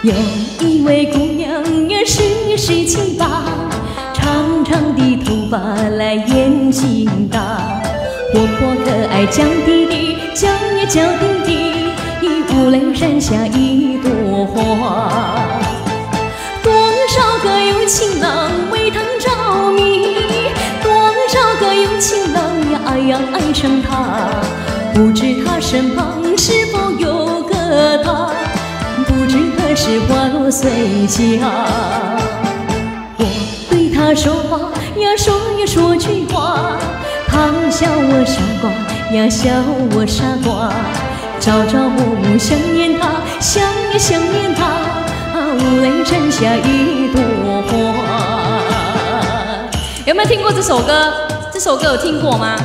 有一位姑娘呀，17、18，长长的头发来眼睛大，活泼可爱娇滴滴，娇呀娇滴滴，五雷山下一朵花。多少个有情郎为她着迷，多少个有情郎呀爱呀爱上她，不知她身旁是否有个他，不知何时花落谁家。我对他说话呀，说句话，他笑我傻瓜呀，笑我傻瓜。朝朝暮暮想念他，想呀想念他，五雷山下一朵花。有没有听过这首歌？这首歌有听过吗？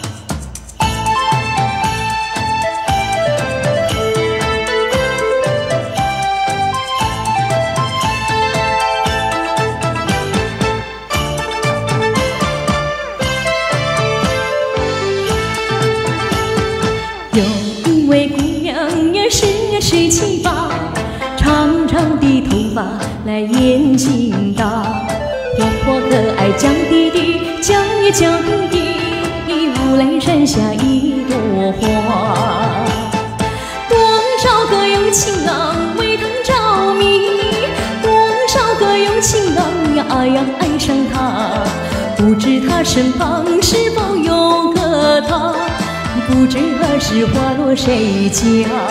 有一位姑娘呀，17、18，长长的头发来眼睛大，活泼可爱娇滴滴，娇呀娇滴滴，五雷山下一朵花。多少个有情郎为她着迷，多少个有情郎呀爱呀爱上她，不知她身旁是否有个他，不知何时花落谁家。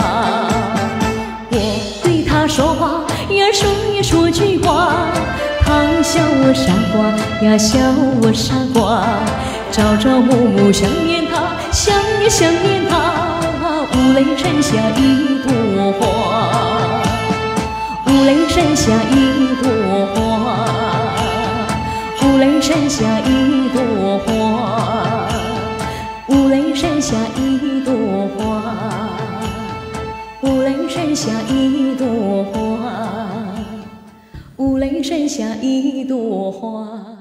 我对他说话呀，说句话，他笑我傻瓜呀，笑我傻瓜。朝朝暮暮想念他，想呀想念他，五雷山下一朵花，五雷山下一朵花，五雷山下一朵花，五雷山下一朵花，五雷山下一朵花，五雷山下一朵花。